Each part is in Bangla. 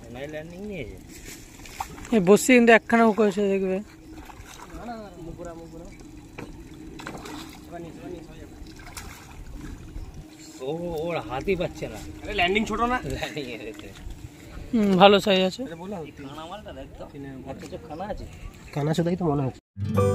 ল্যান্ডিং নিয়েছে বসে কিন্তু একখানাও করেছে দেখবে। ও ওর হাতই পাচ্ছে না। ল্যান্ডিং ছোট না, ল্যান্ডিং এসেছে। ভালো সাইজ আছে। খানা মালটা দেখতো, অথচ খানা আছে, কানা আছে তাই তো মনে হচ্ছে।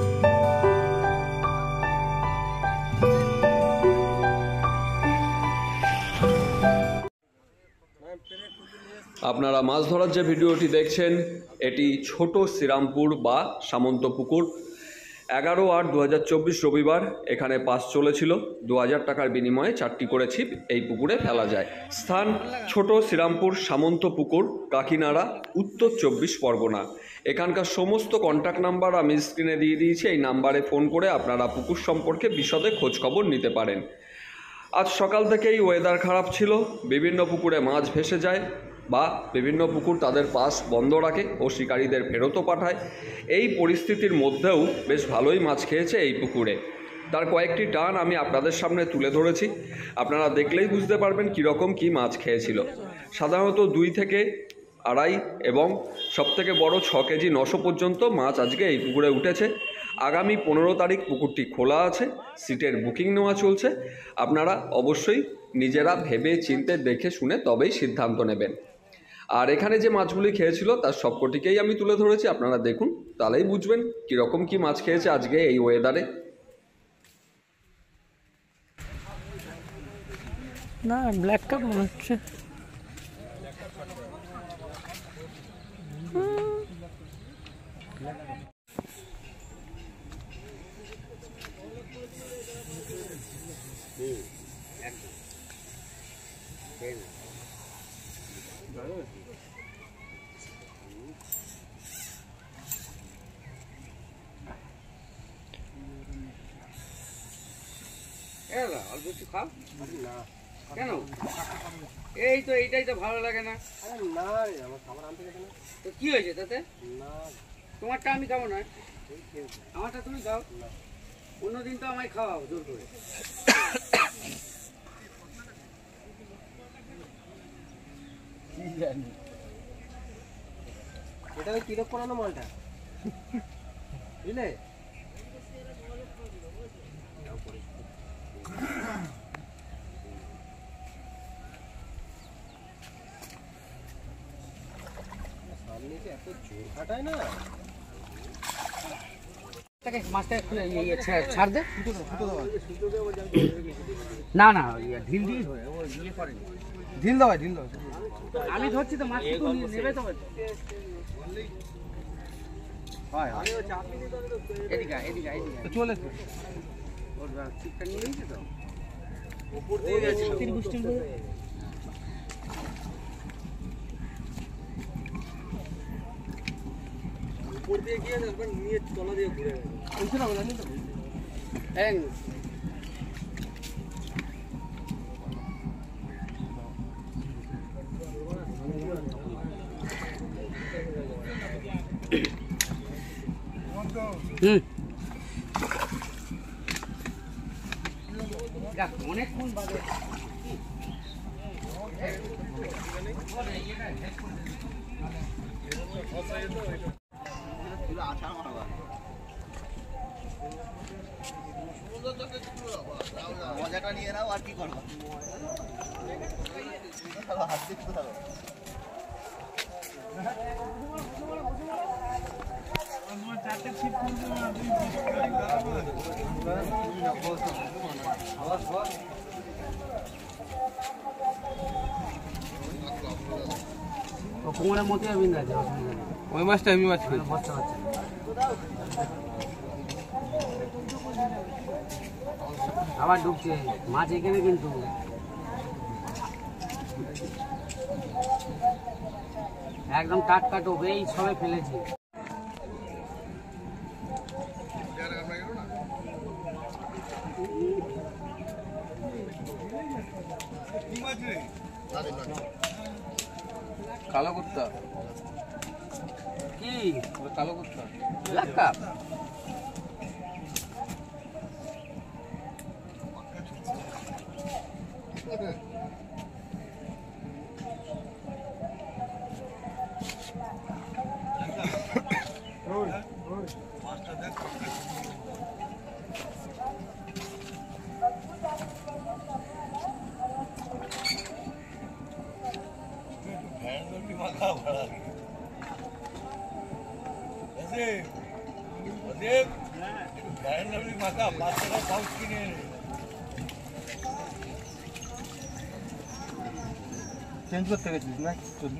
আপনারা মাছ ধরার যে ভিডিওটি দেখছেন এটি ছোট শ্রীরামপুর বা সামন্তপুকুর। 11/8/2024 রবিবার এখানে পাস চলেছিল। 2000 টাকার বিনিময়ে 4টি করে ছিপ এই পুকুরে ফেলা যায়। স্থান ছোট শ্রীরামপুর সামন্তপুকুর, কাকিনাড়া, উত্তর 24 পরগনা। এখানকার সমস্ত কন্ট্যাক্ট নাম্বার আমি স্ক্রিনে দিয়ে দিয়েছি। এই নাম্বারে ফোন করে আপনারা পুকুর সম্পর্কে বিশদে খোঁজখবর নিতে পারেন। আজ সকাল থেকেই ওয়েদার খারাপ ছিল, বিভিন্ন পুকুরে মাছ ভেসে যায় বা বিভিন্ন পুকুর তাদের পাস বন্ধ রাখে ও শিকারীদের ফেরতও পাঠায়। এই পরিস্থিতির মধ্যেও বেশ ভালোই মাছ খেয়েছে এই পুকুরে। তার কয়েকটি টান আমি আপনাদের সামনে তুলে ধরেছি, আপনারা দেখলেই বুঝতে পারবেন কীরকম কী মাছ খেয়েছিল। সাধারণত 2 থেকে 2.5 এবং সবথেকে বড় 6 কেজি 900 পর্যন্ত মাছ আজকে এই পুকুরে উঠেছে। আগামী 15 তারিখ পুকুরটি খোলা আছে, সিটের বুকিং নেওয়া চলছে। আপনারা অবশ্যই নিজেরা ভেবে চিন্তে দেখে শুনে তবেই সিদ্ধান্ত নেবেন। আর এখানে যে মাছগুলি খেয়েছিল তার সবকটিকেই আমি তুলে ধরেছি, আপনারা দেখুন, তাহলেই বুঝবেন কীরকম কী মাছ খেয়েছে আজকে এই ওয়েদারে। না ব্ল্যাক কাপ মনে হচ্ছে। অল্প একটু খাও কেন? এই তো এইটাই তো ভালো লাগে না। না আমার খাবার আনতে গেছে না তো কি হয়েছে তাতে? না তোমারটা আমি খাবো না, আমারটা তুমি খাও। অন্যদিন তো আমায় খাওয়াও জোর করে। এটা ওই কিরক করানো মালটা বুঝলে? সামনে যে এত জোর খাটায় না। মাছটা ছাড় দে। না না ঢিল দিয়ে ঢিল দাও ঢিল দাও। আমি ধরছি তো, মাছ নেবে তো। এদিকে এদিকে এদিকে চলে ওর ঠিকঠাক নিয়ে নিয়েছে তো। উপর দিয়ে গেছিল উপর দিয়ে গিয়ে তারপর নিয়ে তলা দিয়ে ঘুরে গেছে। বলছি না জানি তো অনেকক্ষণ বাদে মজাটা নিয়ে নাও আর কি করবো। কোমরের মধ্যে আমি না ওই মাছটা আমি মাছ খাই। বসতে পারছি আবার ঢুকছে মাছ এখানে, কিন্তু একদম টাটকা টোপ এই সবে ফেলেছি। কালো কুত্তা কি কালো কুত্তা ব্ল্যাক কাপ? চেঞ্জ করতে গেছিস না